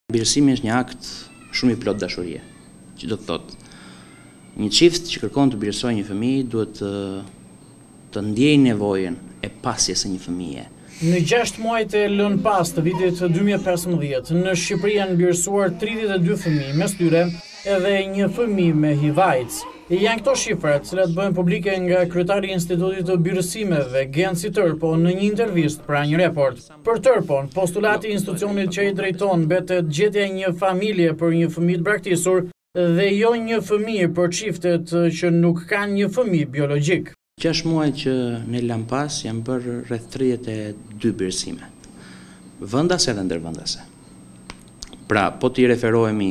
Birësimi është një akt shumë i plot dashurie, që do të thotë një çift që kërkon të birësojë një fëmijë duhet të ndjejë nevojën e pasjes së një fëmije. Në 6 muajt e lënë pas të vitit 2015, në Shqipëri janë birësuar 32 fëmijë, mes tyre edhe një fëmijë me HIV/AIDS. Janë këto shifrat, të cilat bëhen publike nga kryetari i Institutit të Birësimeve, Genci Tërpo, në një intervistë pra një report. Për Tërpon, postulati i institucionit që i drejton mbetet gjetja e një familje për një fëmijë të braktisur dhe jo një fëmijë për çiftet që nuk kanë një fëmijë biologjik. 6 muaj që ne lam pas janë bërë rreth 32 birësime, vendase dhe ndërvendase. Pra, po t'i referohemi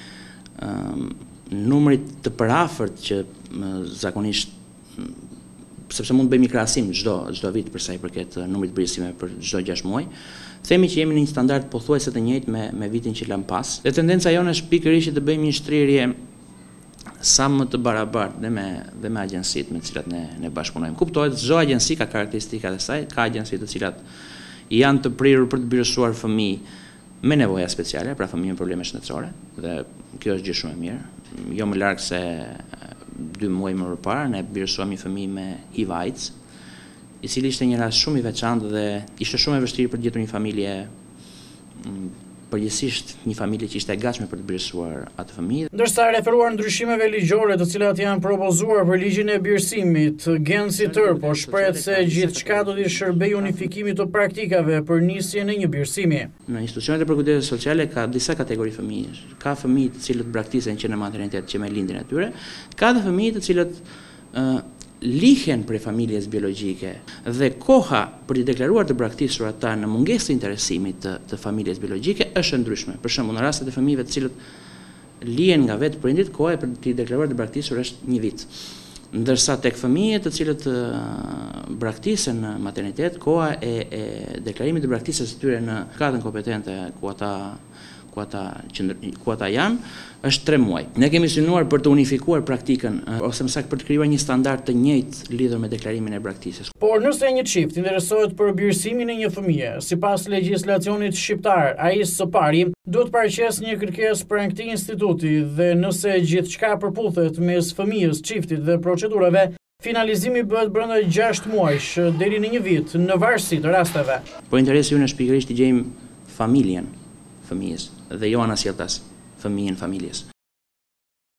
numrit të përafërt që zakonisht, sepse mund të bëjmë një krahasim çdo vit për sa i përket numrit të birësimeve për çdo 6 muaj, themi që jemi në një standard pothuajse të njëjtë me vitin që lam pas. Dhe tendenca jonë është pikërisht të bëjmë një shtrirje sa më të barabartë dhe me agjensitë me të cilat ne bashkëpunojmë. Kuptohet, çdo agjenci ka karakteristikat e saj, ka agjenci të cilat janë të prirur për të birësuar fëmijë me nevoja speciale, pra fëmijë me probleme shëndetësore, dhe kjo është gjë shumë e mirë. Jo më larg se 2 muaj më parë ne birësuam një fëmijë me HIV/AIDS, i cili ishte një rast shumë i veçantë dhe ishte shumë e vështirë për të gjetur një familje, përgjithsisht një familje që ishte e gatshme për të birësuar atë fëmijë. Ndërsa referuar ndryshimeve ligjore të cilat janë propozuar për ligjin e birësimit, Genci Tërpo shprehet se gjithçka do të shërbejë unifikimit të praktikave për nisjen e një birësimi. Në institucionet e përkujdesit sociale ka disa kategori fëmijësh. Ka fëmijë të cilët braktisen që në maternitet që me lindjen e tyre, ka dhe fëmijë të cilët lihen prej familjes biologjike dhe koha për t'i deklaruar të braktisur ata në mungesë të interesimit të familjes biologjike është ndryshme. Për shembull, në rastet e fëmijëve të cilët lihen nga vetë prindit, koha për t'i deklaruar të braktisur është 1 vit. Ndërsa tek fëmijët të cilët braktisen në maternitet, koha e deklarimit të braktisjes së tyre në katën kompetente ku ata janë është 3 muaj. Ne kemi synuar për të unifikuar praktikën, ose më saktë për të krijuar një standard të njëjtë lidhur me deklarimin e braktisjes. Por nëse një çift interesohet për birësimin e një fëmije, sipas legjislacionit shqiptar, ai së pari duhet paraqes një kërkesë pranë këtij instituti dhe nëse gjithçka përputhet mes fëmijës, çiftit dhe procedurave, finalizimi bëhet brenda 6 muajsh deri në 1 vit, në varësi të rasteve. Por interesi ynë është pikërisht të gjejmë familjen fëmijës dhe jo anasjelltas fëmijën familjes.